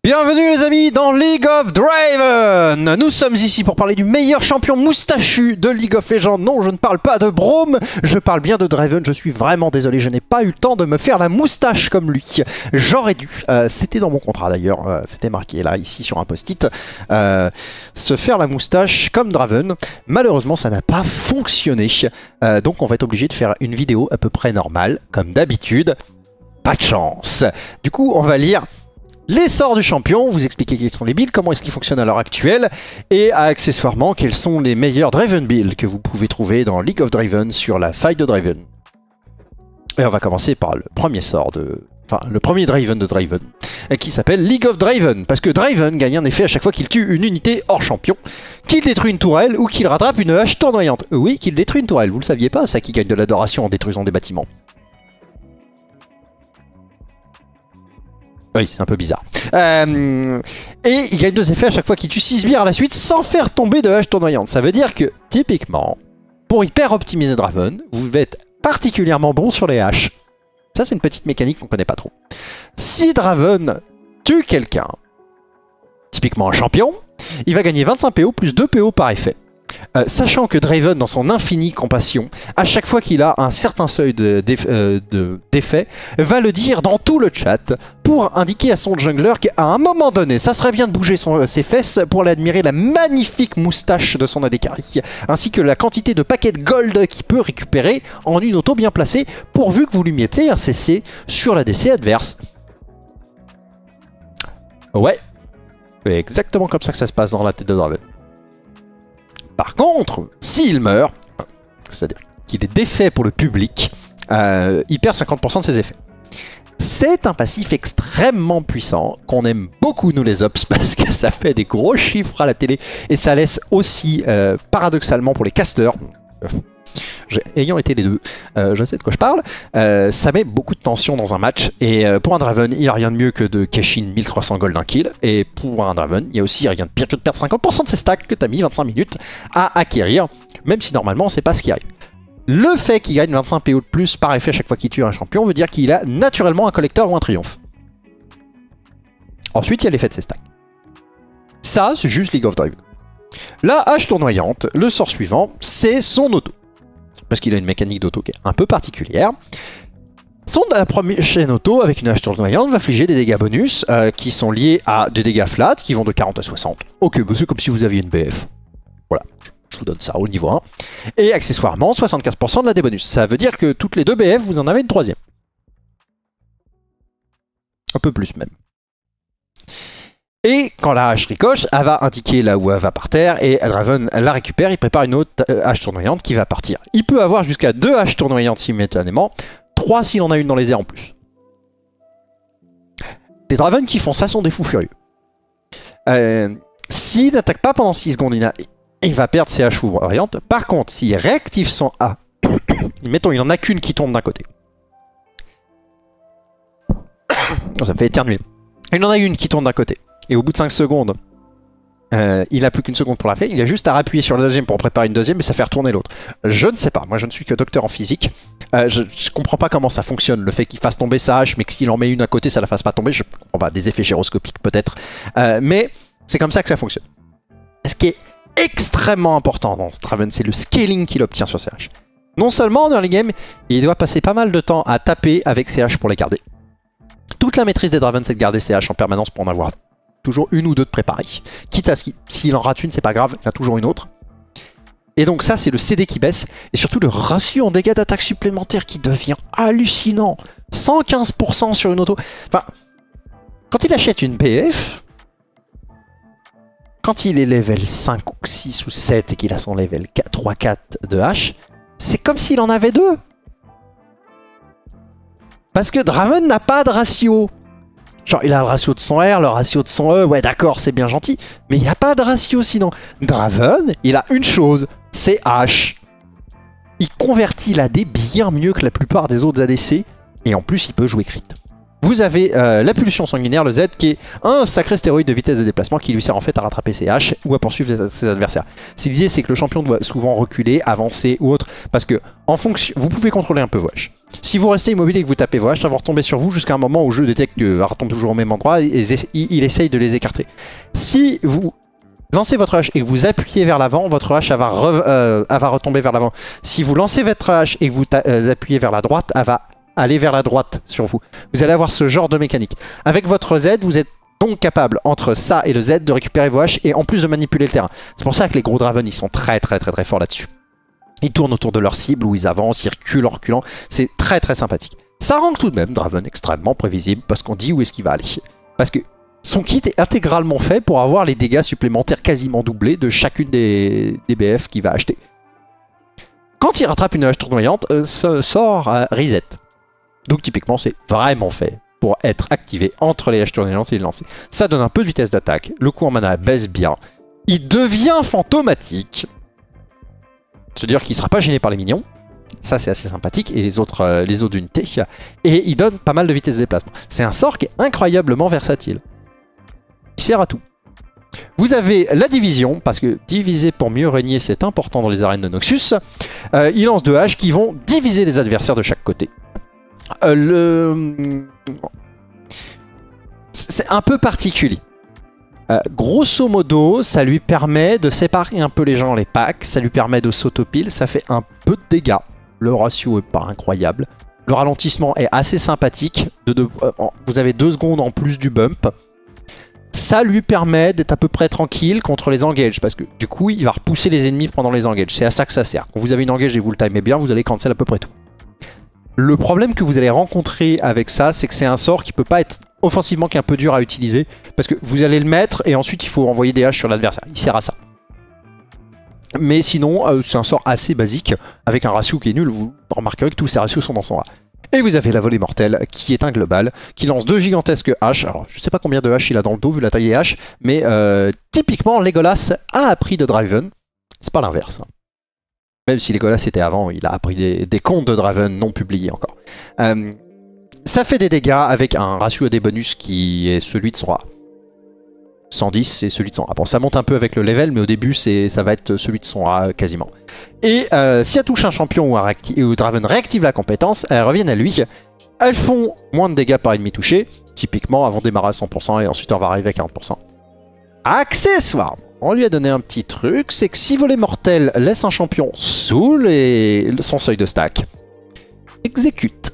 Bienvenue les amis dans League of Draven. Nous sommes ici pour parler du meilleur champion moustachu de League of Legends. Non, je ne parle pas de Braum, je parle bien de Draven. Je suis vraiment désolé, je n'ai pas eu le temps de me faire la moustache comme lui. J'aurais dû, c'était dans mon contrat d'ailleurs, c'était marqué là, ici sur un post-it, se faire la moustache comme Draven. Malheureusement, ça n'a pas fonctionné. Donc on va être obligé de faire une vidéo à peu près normale, comme d'habitude. Pas de chance. Du coup, on va lire les sorts du champion, vous expliquer quels sont les builds, comment est-ce qu'ils fonctionnent à l'heure actuelle, et accessoirement quels sont les meilleurs Draven builds que vous pouvez trouver dans League of Draven sur la faille de Draven. Et on va commencer par le premier sort de... Enfin, le premier Draven de Draven, qui s'appelle League of Draven, parce que Draven gagne un effet à chaque fois qu'il tue une unité hors champion, qu'il détruit une tourelle ou qu'il rattrape une hache tournoyante. Oui, qu'il détruit une tourelle, vous le saviez pas, ça qui gagne de l'adoration en détruisant des bâtiments. Oui, c'est un peu bizarre. Et il gagne 2 effets à chaque fois qu'il tue 6 sbires à la suite sans faire tomber de hache tournoyante. Ça veut dire que, typiquement, pour hyper optimiser Draven, vous devez être particulièrement bon sur les haches. Ça, c'est une petite mécanique qu'on connaît pas trop. Si Draven tue quelqu'un, typiquement un champion, il va gagner 25 PO plus 2 PO par effet. Sachant que Draven, dans son infinie compassion, à chaque fois qu'il a un certain seuil d'effet, va le dire dans tout le chat pour indiquer à son jungler qu'à un moment donné, ça serait bien de bouger ses fesses pour admirer la magnifique moustache de son AD carry, ainsi que la quantité de paquets de gold qu'il peut récupérer en une auto bien placée, pourvu que vous lui mettez un CC sur l'ADC adverse. Ouais, c'est exactement comme ça que ça se passe dans la tête de Draven. Par contre, s'il meurt, c'est-à-dire qu'il est défait pour le public, il perd 50% de ses effets. C'est un passif extrêmement puissant, qu'on aime beaucoup nous les ops, parce que ça fait des gros chiffres à la télé, et ça laisse aussi, paradoxalement pour les casters, ayant été les deux, je sais de quoi je parle, ça met beaucoup de tension dans un match, et pour un Draven, il n'y a rien de mieux que de cash in 1300 gold d'un kill, et pour un Draven, il n'y a aussi rien de pire que de perdre 50% de ses stacks que tu as mis 25 minutes à acquérir, même si normalement c'est pas ce qui arrive. Le fait qu'il gagne 25 PO de plus par effet à chaque fois qu'il tue un champion veut dire qu'il a naturellement un collector ou un triomphe. Ensuite, il y a l'effet de ses stacks. Ça, c'est juste League of Draven. La hache tournoyante, le sort suivant, c'est son auto. Parce qu'il a une mécanique d'auto qui est un peu particulière. Son première chaîne auto avec une hache tournoyante va infliger des dégâts bonus qui sont liés à des dégâts flat qui vont de 40 à 60. Ok, bah c'est comme si vous aviez une BF. Voilà, je vous donne ça au niveau 1. Et accessoirement, 75% de la débonus. Ça veut dire que toutes les 2 BF, vous en avez une 3e. Un peu plus même. Et quand la hache ricoche, elle va indiquer là où elle va par terre et Draven la récupère, il prépare une autre hache tournoyante qui va partir. Il peut avoir jusqu'à 2 haches tournoyantes simultanément, 3 s'il en a une dans les airs en plus. Les Draven qui font ça sont des fous furieux. S'il n'attaque pas pendant 6 secondes, il va perdre ses haches tournoyantes. Par contre, s'il réactive son A, mettons il en a qu'une qui tombe d'un côté. Ça me fait éternuer. Il en a une qui tombe d'un côté. Et au bout de 5 secondes, il n'a plus qu'une seconde pour la faire. Il a juste à appuyer sur la deuxième pour préparer une deuxième et ça fait retourner l'autre. Je ne sais pas. Moi, je ne suis que docteur en physique. Je ne comprends pas comment ça fonctionne. Le fait qu'il fasse tomber sa hache, mais que s'il en met une à côté, ça ne la fasse pas tomber. Je comprends pas. Des effets gyroscopiques peut-être. Mais c'est comme ça que ça fonctionne. Ce qui est extrêmement important dans ce Draven, c'est le scaling qu'il obtient sur ses haches. Non seulement en early game, il doit passer pas mal de temps à taper avec ses haches pour les garder. Toute la maîtrise des Draven, c'est de garder ses haches en permanence pour en avoir toujours une ou deux de préparées. Quitte à s'il en rate une, c'est pas grave, il y a toujours une autre. Et donc ça, c'est le CD qui baisse. Et surtout le ratio en dégâts d'attaque supplémentaires qui devient hallucinant. 115% sur une auto. Enfin, quand il achète une BF, quand il est level 5 ou 6 ou 7 et qu'il a son level 3-4 de H, c'est comme s'il en avait 2. Parce que Draven n'a pas de ratio. Genre, il a le ratio de son R, le ratio de son E, ouais d'accord, c'est bien gentil. Mais il n'y a pas de ratio sinon. Draven, il a une chose, c'est H. Il convertit l'AD bien mieux que la plupart des autres ADC. Et en plus, il peut jouer crit. Vous avez la pulsion sanguinaire, le Z, qui est un sacré stéroïde de vitesse de déplacement qui lui sert en fait à rattraper ses haches ou à poursuivre ses adversaires. L'idée, c'est que le champion doit souvent reculer, avancer ou autre, parce que en fonction, vous pouvez contrôler un peu vos haches. Si vous restez immobile et que vous tapez vos haches, ça va retomber sur vous jusqu'à un moment où le jeu détecte que ça retombe toujours au même endroit et il essaye de les écarter. Si vous lancez votre hache et que vous appuyez vers l'avant, votre hache elle va retomber vers l'avant. Si vous lancez votre hache et que vous appuyez vers la droite, elle va aller vers la droite sur vous. Vous allez avoir ce genre de mécanique. Avec votre Z, vous êtes donc capable, entre ça et le Z, de récupérer vos haches et en plus de manipuler le terrain. C'est pour ça que les gros Draven, ils sont très forts là-dessus. Ils tournent autour de leur cible, où ils avancent, ils reculent en reculant. C'est très sympathique. Ça rend tout de même Draven extrêmement prévisible, parce qu'on dit où est-ce qu'il va aller. Parce que son kit est intégralement fait pour avoir les dégâts supplémentaires quasiment doublés de chacune des BF qu'il va acheter. Quand il rattrape une hache tournoyante, ça sort à reset. Donc typiquement c'est vraiment fait pour être activé entre les haches tournoyantes et les lancers. Ça donne un peu de vitesse d'attaque, le coût en mana baisse bien, il devient fantomatique, c'est-à-dire qu'il ne sera pas gêné par les minions, ça c'est assez sympathique, et les autres unités, et il donne pas mal de vitesse de déplacement. C'est un sort qui est incroyablement versatile, il sert à tout. Vous avez la division, parce que diviser pour mieux régner c'est important dans les arènes de Noxus. Il lance 2 haches qui vont diviser les adversaires de chaque côté. C'est un peu particulier. Grosso modo, ça lui permet de séparer un peu les gens dans les packs, ça lui permet de s'autopile, ça fait un peu de dégâts. Le ratio est pas incroyable. Le ralentissement est assez sympathique. Vous avez 2 secondes en plus du bump. Ça lui permet d'être à peu près tranquille contre les engages, parce que du coup, il va repousser les ennemis pendant les engages. C'est à ça que ça sert. Quand vous avez une engage et vous le timez bien, vous allez cancel à peu près tout. Le problème que vous allez rencontrer avec ça, c'est que c'est un sort qui peut pas être offensivement, qui est un peu dur à utiliser, parce que vous allez le mettre et ensuite il faut envoyer des haches sur l'adversaire. Il sert à ça. Mais sinon, c'est un sort assez basique, avec un ratio qui est nul. Vous remarquerez que tous ces ratios sont dans son A. Et vous avez la volée mortelle, qui est un global, qui lance 2 gigantesques haches. Alors, je sais pas combien de haches il a dans le dos, vu la taille des haches, mais typiquement, Legolas a appris de Draven. C'est pas l'inverse. Même si Legolas était avant, il a appris des contes de Draven non publiés encore. Ça fait des dégâts avec un ratio des bonus qui est celui de son A. 110, c'est celui de son A. Bon, ça monte un peu avec le level, mais au début, ça va être celui de son A quasiment. Et si elle touche un champion ou Draven réactive la compétence, elles reviennent à lui. Elles font moins de dégâts par ennemi touché. Typiquement, elles vont démarrer à 100% et ensuite on va arriver à 40%. Accessoirement, on lui a donné un petit truc, c'est que si volée mortelle laisse un champion sous son seuil de stack, exécute.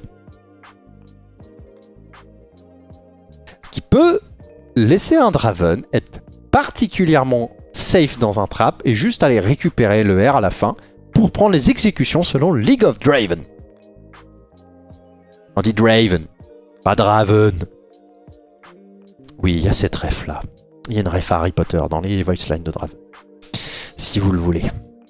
Ce qui peut laisser un Draven être particulièrement safe dans un trap et juste aller récupérer le R à la fin pour prendre les exécutions selon League of Draven. On dit Draven, pas Draven. Oui, il y a cette ref là. Il y a une ref à Harry Potter dans les voice lines de Draven. Si vous le voulez.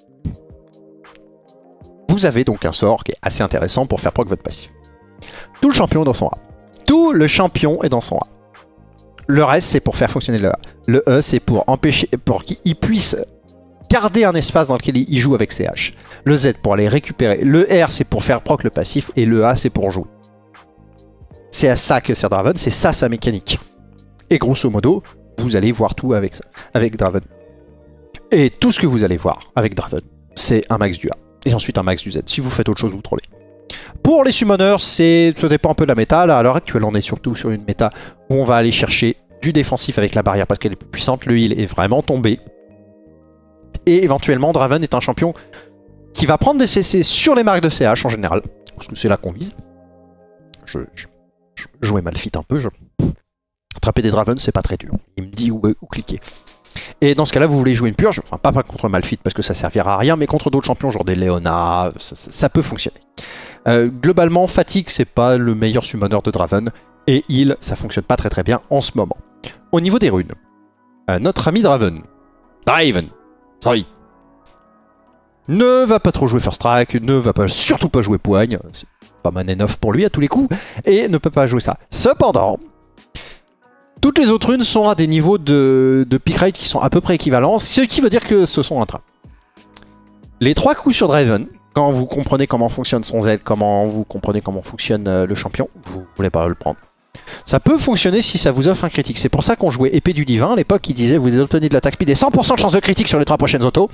Vous avez donc un sort qui est assez intéressant pour faire proc votre passif. Tout le champion est dans son A. Tout le champion est dans son A. Le reste, c'est pour faire fonctionner le A. Le E, c'est pour empêcher, pour qu'il puisse garder un espace dans lequel il joue avec ses haches. Le Z pour aller récupérer. Le R, c'est pour faire proc le passif. Et le A, c'est pour jouer. C'est à ça que sert Draven. C'est ça sa mécanique. Et grosso modo, vous allez voir tout avec ça, avec Draven. Et tout ce que vous allez voir avec Draven, c'est un max du A. Et ensuite un max du Z. Si vous faites autre chose, vous trollez. Pour les summoners, ça dépend un peu de la méta. Là, à l'heure actuelle, on est surtout sur une méta où on va aller chercher du défensif avec la barrière parce qu'elle est plus puissante. Le heal est vraiment tombé. Et éventuellement, Draven est un champion qui va prendre des CC sur les marques de CH en général. Parce que c'est là qu'on vise. Je jouais Malphite un peu. Attraper des Draven, c'est pas très dur. Il me dit où cliquer. Et dans ce cas-là, vous voulez jouer une purge, enfin pas contre Malphite parce que ça servira à rien, mais contre d'autres champions, genre des Leona, ça peut fonctionner. Globalement, Fatigue, c'est pas le meilleur summoner de Draven, et Heal, ça fonctionne pas très bien en ce moment. Au niveau des runes, notre ami Draven, sorry, ne va pas trop jouer First Strike, ne va pas, surtout pas jouer Poigne, c'est pas man enough pour lui à tous les coups, et ne peut pas jouer ça. Cependant, toutes les autres runes sont à des niveaux de pick rate qui sont à peu près équivalents, ce qui veut dire que ce sont un train. Les 3 coups sur Draven, quand vous comprenez comment fonctionne son Z, comment vous comprenez comment fonctionne le champion, vous voulez pas le prendre. Ça peut fonctionner si ça vous offre un critique. C'est pour ça qu'on jouait épée du divin. À l'époque, il disait vous obtenez de l'attaque speed et 100% de chance de critique sur les 3 prochaines autos.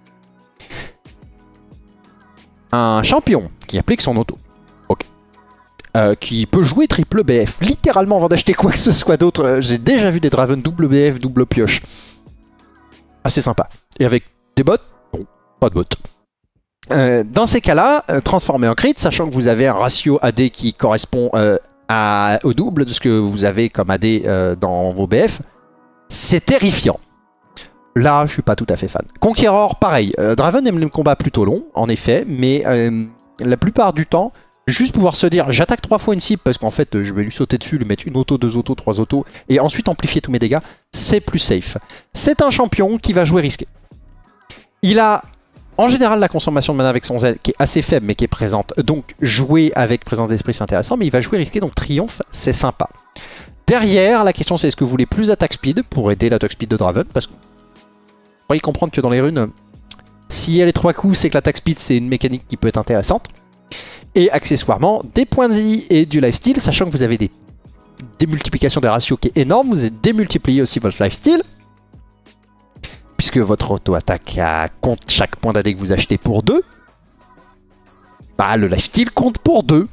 Un champion qui applique son auto. Ok. Qui peut jouer triple BF. Littéralement avant d'acheter quoi que ce soit d'autre. J'ai déjà vu des Draven double BF, double pioche. Assez sympa. Et avec des bots? Non, pas de bots. Dans ces cas-là, transformez en crit, sachant que vous avez un ratio AD qui correspond au double de ce que vous avez comme AD dans vos BF, c'est terrifiant. Là, je suis pas tout à fait fan. Conqueror, pareil. Draven aime les combats plutôt longs, en effet, mais la plupart du temps, juste pouvoir se dire j'attaque 3 fois une cible parce qu'en fait je vais lui sauter dessus, lui mettre une auto, 2 autos, 3 autos, et ensuite amplifier tous mes dégâts, c'est plus safe. C'est un champion qui va jouer risqué. Il a en général la consommation de mana avec son Z qui est assez faible mais qui est présente, donc jouer avec présence d'esprit c'est intéressant, mais il va jouer risqué, donc triomphe c'est sympa. Derrière, la question c'est est-ce que vous voulez plus attaque speed pour aider l'attaque speed de Draven, parce que vous pourriez comprendre que dans les runes, si elle est 3 coups, c'est que l'attaque speed c'est une mécanique qui peut être intéressante. Et accessoirement, des points de vie et du lifesteal, sachant que vous avez des démultiplications des ratios qui est énorme, vous démultipliez aussi votre lifesteal. Puisque votre auto-attaque compte chaque point d'AD que vous achetez pour 2. Bah, le lifesteal compte pour 2.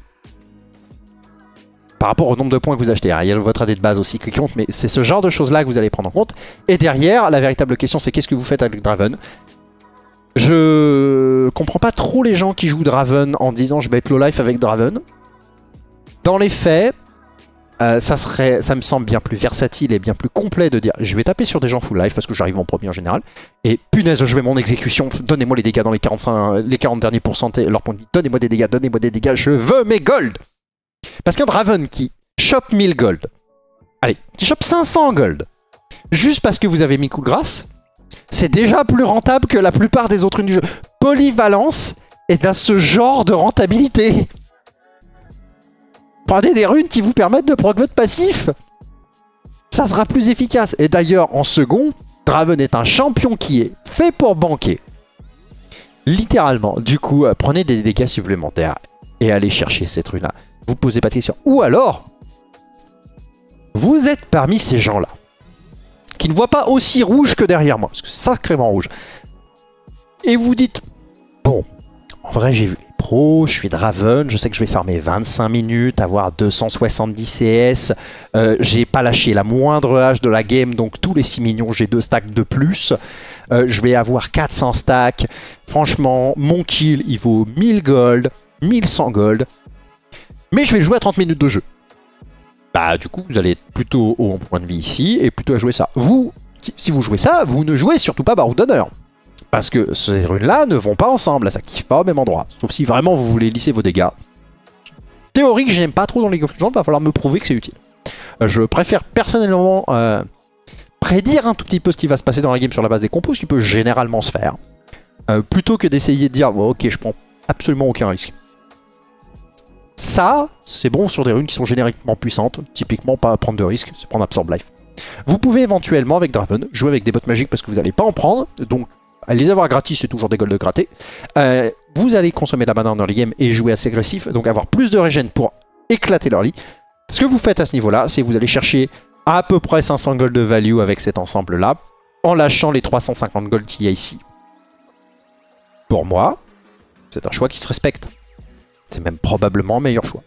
Par rapport au nombre de points que vous achetez. Il y a votre AD de base aussi qui compte, mais c'est ce genre de choses-là que vous allez prendre en compte. Et derrière, la véritable question, c'est qu'est-ce que vous faites avec Draven? Je comprends pas trop les gens qui jouent Draven en disant je vais être low life avec Draven. Dans les faits, ça me semble bien plus versatile et bien plus complet de dire je vais taper sur des gens full life parce que j'arrive en premier en général. Et punaise, je vais mon exécution, donnez-moi les dégâts dans les 40 derniers pourcents, leur point de vie, donnez-moi des dégâts, je veux mes gold. Parce qu'un Draven qui chope 1000 gold, allez, qui chope 500 gold, juste parce que vous avez mis coup de grâce, c'est déjà plus rentable que la plupart des autres runes du jeu. Polyvalence est à ce genre de rentabilité. Prenez des runes qui vous permettent de proc votre passif. Ça sera plus efficace. Et d'ailleurs, en second, Draven est un champion qui est fait pour banquer. Littéralement. Du coup, prenez des dégâts supplémentaires et allez chercher cette rune-là. Vous posez pas de questions. Ou alors, vous êtes parmi ces gens-là qui ne voient pas aussi rouge que derrière moi, parce que c'est sacrément rouge. Et vous dites, bon, en vrai j'ai vu les pros, je suis Draven, je sais que je vais farmer 25 minutes, avoir 270 CS, j'ai pas lâché la moindre hache de la game, donc tous les 6 minions j'ai 2 stacks de plus, je vais avoir 400 stacks, franchement mon kill il vaut 1000 gold, 1100 gold, mais je vais jouer à 30 minutes de jeu. Bah du coup vous allez être plutôt haut en point de vie ici et plutôt à jouer ça. Vous, si vous jouez ça, vous ne jouez surtout pas Baroud d'honneur. Parce que ces runes là ne vont pas ensemble, elles s'activent pas au même endroit. Sauf si vraiment vous voulez lisser vos dégâts. Théorie que j'aime pas trop dans League of Legends, il va falloir me prouver que c'est utile. Je préfère personnellement prédire un tout petit peu ce qui va se passer dans la game sur la base des compos, ce qui peut généralement se faire. Plutôt que d'essayer de dire bon, ok je prends absolument aucun risque. Ça, c'est bon sur des runes qui sont génériquement puissantes. Typiquement, pas prendre de risques, c'est prendre Absorb Life. Vous pouvez éventuellement, avec Draven, jouer avec des bots magiques parce que vous n'allez pas en prendre. Donc, à les avoir gratis, c'est toujours des golds grattés. Vous allez consommer de la mana en early game et jouer assez agressif. Donc, avoir plus de régène pour éclater l'early. Ce que vous faites à ce niveau-là, c'est que vous allez chercher à peu près 500 gold de value avec cet ensemble-là. En lâchant les 350 gold qu'il y a ici. Pour moi, c'est un choix qui se respecte. C'est même probablement un meilleur choix.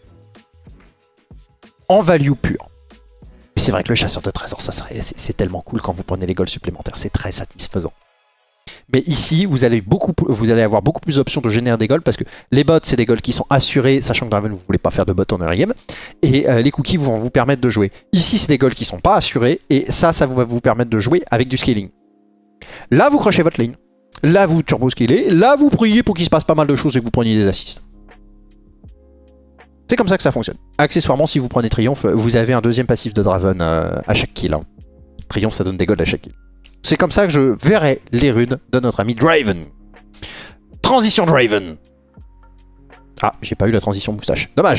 En value pure. Mais c'est vrai que le chasseur de trésors, c'est tellement cool quand vous prenez les golds supplémentaires. C'est très satisfaisant. Mais ici, vous allez avoir beaucoup plus d'options de générer des golds parce que les bots, c'est des golds qui sont assurés, sachant que Draven, vous ne voulez pas faire de bots en early game. Et les cookies vont vous permettre de jouer. Ici, c'est des golds qui ne sont pas assurés. Et ça va vous permettre de jouer avec du scaling. Là, vous crochez votre lane. Là, vous turbo-scalez. Là, vous priez pour qu'il se passe pas mal de choses et que vous preniez des assists. C'est comme ça que ça fonctionne. Accessoirement, si vous prenez Triomphe, vous avez un deuxième passif de Draven à chaque kill. Hein. Triomphe, ça donne des golds à chaque kill. C'est comme ça que je verrai les runes de notre ami Draven. Transition Draven. Ah, j'ai pas eu la transition moustache. Dommage.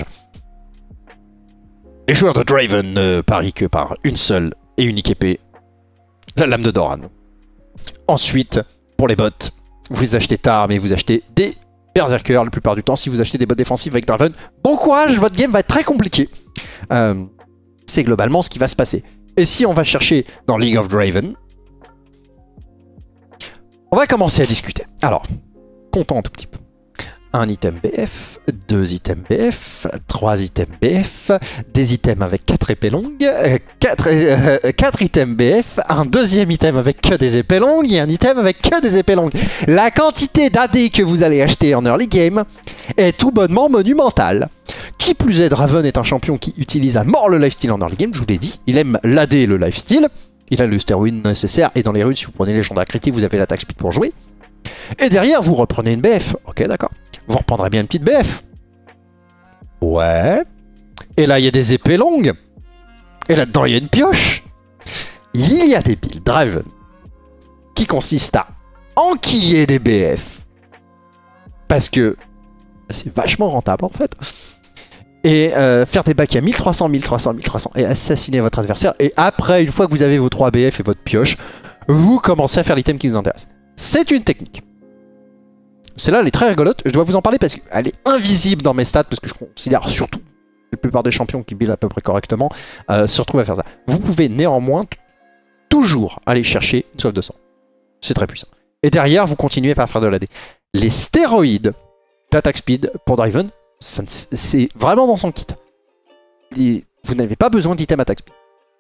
Les joueurs de Draven ne parient que par une seule et unique épée. La lame de Doran. Ensuite, pour les bots, vous les achetez tard, mais vous achetez des Berserker la plupart du temps. Si vous achetez des bots défensifs avec Draven, bon courage, votre game va être très compliqué. C'est globalement ce qui va se passer. Et si on va chercher dans League of Draven, on va commencer à discuter. Alors, comptons un tout petit peu. Un item BF, 2 items BF, 3 items BF, des items avec 4 épées longues, 4 items BF, un deuxième item avec que des épées longues et un item avec que des épées longues. La quantité d'AD que vous allez acheter en early game est tout bonnement monumentale. Qui plus est, Draven est un champion qui utilise à mort le lifesteal en early game, je vous l'ai dit. Il aime l'AD et le lifesteal. Il a le stéroïde nécessaire et dans les runes, si vous prenez les légendaires critique, vous avez l'attaque speed pour jouer. Et derrière, vous reprenez une BF. Ok, d'accord. Vous reprendrez bien une petite BF. Ouais. Et là, il y a des épées longues. Et là-dedans, il y a une pioche. Il y a des builds Draven qui consistent à enquiller des BF. Parce que c'est vachement rentable, en fait. Et faire des bacs à 1300, 1300, 1300 et assassiner votre adversaire. Et après, une fois que vous avez vos 3 BF et votre pioche, vous commencez à faire l'item qui vous intéresse. C'est une technique. Celle-là, elle est très rigolote. Je dois vous en parler parce qu'elle est invisible dans mes stats, parce que je considère surtout la plupart des champions qui build à peu près correctement se retrouvent à faire ça. Vous pouvez néanmoins toujours aller chercher une soif de sang. C'est très puissant. Et derrière, vous continuez par faire de l'AD. Les stéroïdes d'attaque speed pour Draven, c'est vraiment dans son kit. Vous n'avez pas besoin d'item attaque speed.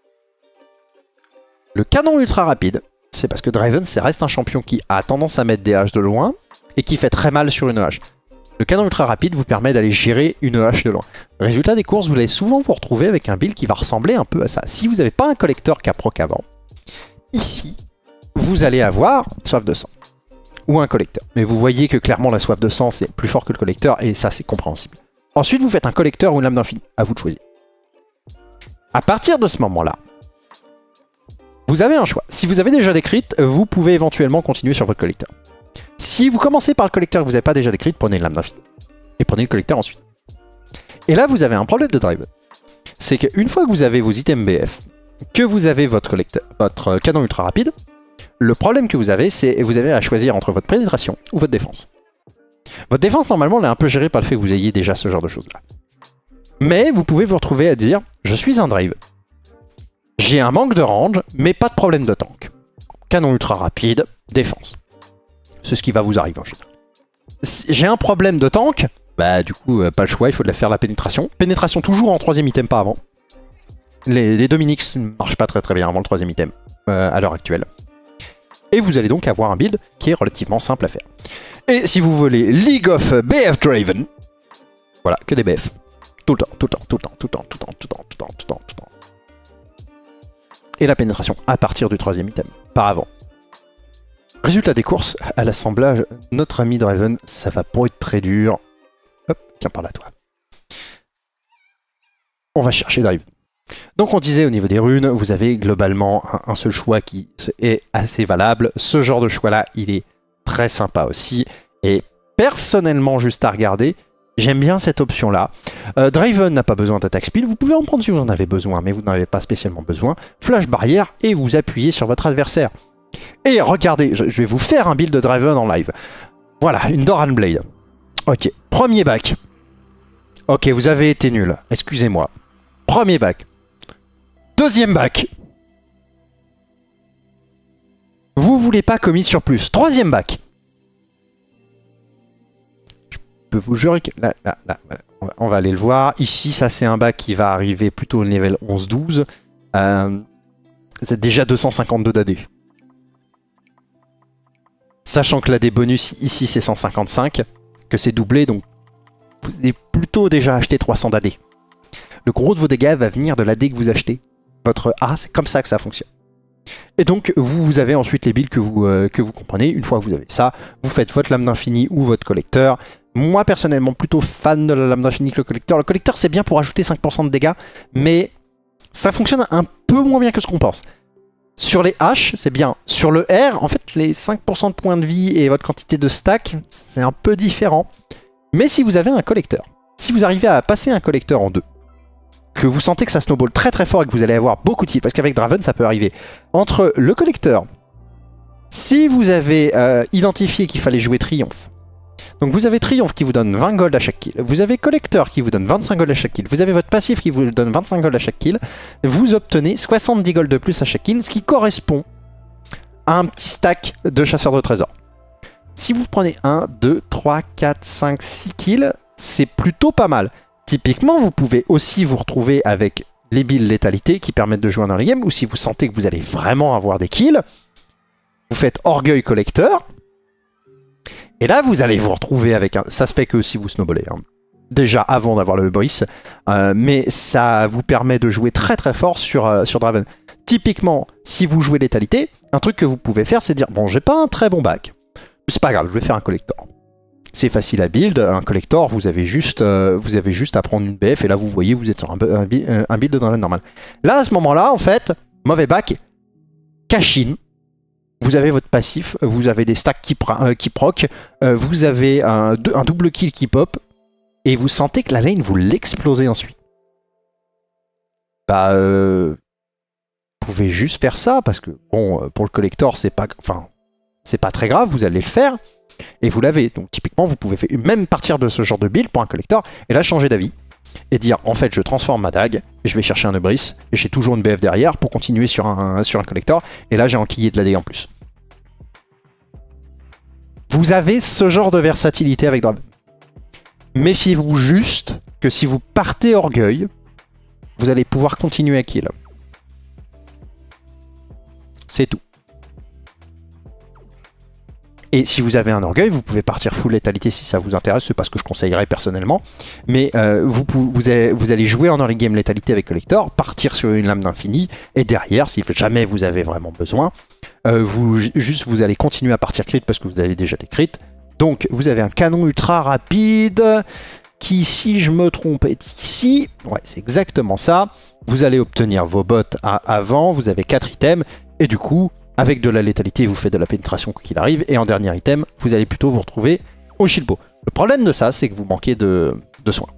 Le canon ultra rapide, c'est parce que Draven, ça reste un champion qui a tendance à mettre des haches de loin et qui fait très mal sur une hache. Le canon ultra rapide vous permet d'aller gérer une hache de loin. Résultat des courses, vous allez souvent vous retrouver avec un build qui va ressembler un peu à ça. Si vous n'avez pas un collecteur qui a proc avant, ici, vous allez avoir une soif de sang. Ou un collecteur. Mais vous voyez que clairement la soif de sang c'est plus fort que le collecteur et ça c'est compréhensible. Ensuite vous faites un collecteur ou une lame d'infini. À vous de choisir. À partir de ce moment-là, vous avez un choix. Si vous avez déjà des crits, vous pouvez éventuellement continuer sur votre collecteur. Si vous commencez par le collecteur et que vous n'avez pas déjà des crits, prenez une lame d'infini. Et prenez le collecteur ensuite. Et là vous avez un problème de drive. C'est qu'une fois que vous avez vos items BF, que vous avez votre collecteur, votre canon ultra rapide, le problème que vous avez, c'est que vous avez à choisir entre votre pénétration ou votre défense. Votre défense, normalement, elle est un peu gérée par le fait que vous ayez déjà ce genre de choses-là. Mais vous pouvez vous retrouver à dire, je suis un drive. J'ai un manque de range, mais pas de problème de tank. Canon ultra rapide, défense. C'est ce qui va vous arriver en général. Si j'ai un problème de tank, bah du coup, pas le choix, il faut faire la pénétration. Pénétration toujours en 3ème item, pas avant. Les Dominix ne marchent pas très bien avant le 3ème item, à l'heure actuelle. Et vous allez donc avoir un build qui est relativement simple à faire. Et si vous voulez League of BF Draven, voilà, que des BF. Tout le temps, tout le temps, tout le temps, tout le temps, tout le temps, tout le temps, tout le temps, tout le temps, tout le temps. Et la pénétration à partir du 3ème item, pas avant. Résultat des courses, à l'assemblage, notre ami Draven, ça va pas être très dur. Hop, tiens par là toi. On va chercher Draven. Donc on disait au niveau des runes, vous avez globalement un seul choix qui est assez valable. Ce genre de choix là, il est très sympa aussi. Et personnellement, juste à regarder, j'aime bien cette option là. Draven n'a pas besoin d'attaque speed, vous pouvez en prendre si vous en avez besoin, mais vous n'en avez pas spécialement besoin. Flash barrière et vous appuyez sur votre adversaire. Et regardez, je vais vous faire un build de Draven en live. Voilà, une Doran Blade. Ok, premier back. Ok, vous avez été nul, excusez-moi. Premier back. Deuxième back. Vous voulez pas commis sur plus. Troisième back. Je peux vous jurer que... Là, on va aller le voir. Ici, ça c'est un back qui va arriver plutôt au level 11-12. C'est déjà 252 d'AD. Sachant que l'AD bonus ici c'est 155. Que c'est doublé, donc vous avez plutôt déjà acheté 300 d'AD. Le gros de vos dégâts va venir de l'AD que vous achetez. Votre A, c'est comme ça que ça fonctionne. Et donc, vous avez ensuite les builds que vous comprenez. Une fois que vous avez ça, vous faites votre lame d'infini ou votre collecteur. Moi, personnellement, plutôt fan de la lame d'infini que le collecteur. Le collecteur, c'est bien pour ajouter 5% de dégâts, mais ça fonctionne un peu moins bien que ce qu'on pense. Sur les H, c'est bien. Sur le R, en fait, les 5% de points de vie et votre quantité de stack, c'est un peu différent. Mais si vous avez un collecteur, si vous arrivez à passer un collecteur en 2, que vous sentez que ça snowball très très fort et que vous allez avoir beaucoup de kills, parce qu'avec Draven ça peut arriver, entre le collecteur, si vous avez identifié qu'il fallait jouer triomphe, Donc vous avez Triomphe qui vous donne 20 gold à chaque kill. Vous avez Collector qui vous donne 25 gold à chaque kill. Vous avez votre passif qui vous donne 25 gold à chaque kill. Vous obtenez 70 gold de plus à chaque kill, ce qui correspond à un petit stack de chasseurs de trésors. Si vous prenez 1, 2, 3, 4, 5, 6 kills, c'est plutôt pas mal. Typiquement, vous pouvez aussi vous retrouver avec les builds létalité qui permettent de jouer en early game, ou si vous sentez que vous allez vraiment avoir des kills, vous faites Orgueil Collector, et là vous allez vous retrouver avec un... Ça se fait que si vous snowballez, hein. Déjà avant d'avoir le Boris, mais ça vous permet de jouer très très fort sur Draven. Typiquement, si vous jouez létalité, un truc que vous pouvez faire, c'est dire, bon, j'ai pas un très bon bac, c'est pas grave, je vais faire un Collector. C'est facile à build, un collector, vous avez juste à prendre une BF, et là vous voyez, vous êtes sur un build de Draven normal. Là, à ce moment-là, en fait, mauvais back, cash-in, vous avez votre passif, vous avez des stacks qui proc, vous avez un double kill qui pop, et vous sentez que la lane, vous l'explosez ensuite. Bah, vous pouvez juste faire ça, parce que, bon, pour le collector, c'est pas très grave, vous allez le faire. Et vous l'avez. Donc typiquement, vous pouvez même partir de ce genre de build pour un collector et là changer d'avis. Et dire, en fait, je transforme ma dague, et je vais chercher un Ebris, et j'ai toujours une BF derrière pour continuer sur un collector. Et là, j'ai enquillé de la dégâts en plus. Vous avez ce genre de versatilité avec Draven. Méfiez-vous juste que si vous partez Orgueil, vous allez pouvoir continuer à kill. C'est tout. Et si vous avez un orgueil, vous pouvez partir full létalité si ça vous intéresse, c'est pas ce que je conseillerais personnellement. Mais vous allez jouer en early game létalité avec Collector, partir sur une lame d'infini, et derrière, si jamais vous avez vraiment besoin, vous allez continuer à partir crit parce que vous avez déjà des crits. Donc vous avez un canon ultra rapide qui, si je me trompe, est ici. Ouais, c'est exactement ça. Vous allez obtenir vos bots avant, vous avez 4 items, et du coup... Avec de la létalité, vous faites de la pénétration quoi qu'il arrive. Et en dernier item, vous allez plutôt vous retrouver au Shilpo. Le problème de ça, c'est que vous manquez de soins.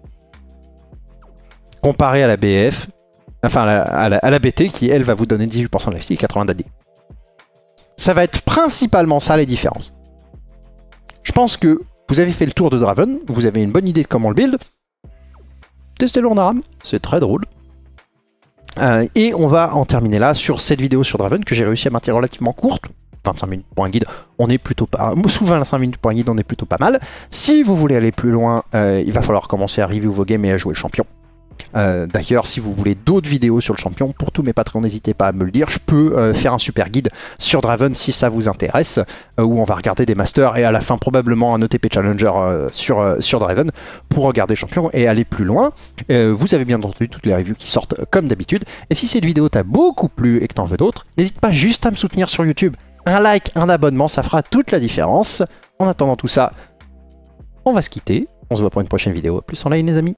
Comparé à la BF, enfin à la BT, qui elle va vous donner 18% de life et 80 d'AD. Ça va être principalement ça les différences. Je pense que vous avez fait le tour de Draven, vous avez une bonne idée de comment le build. Testez-le en ARAM, c'est très drôle. Et on va en terminer là sur cette vidéo sur Draven que j'ai réussi à maintenir relativement courte. 25 minutes pour un guide, on est plutôt pas... Souvent 25 minutes pour un guide, on est plutôt pas mal. Si vous voulez aller plus loin, il va falloir commencer à review vos games et à jouer le champion. D'ailleurs, si vous voulez d'autres vidéos sur le champion, pour tous mes patrons, n'hésitez pas à me le dire. Je peux faire un super guide sur Draven si ça vous intéresse, où on va regarder des masters et à la fin probablement un ETP Challenger sur Draven pour regarder le champion et aller plus loin. Vous avez bien entendu toutes les reviews qui sortent comme d'habitude. Et si cette vidéo t'a beaucoup plu et que t'en veux d'autres, n'hésite pas juste à me soutenir sur YouTube. Un like, un abonnement, ça fera toute la différence. En attendant tout ça, on va se quitter. On se voit pour une prochaine vidéo. Plus en ligne les amis.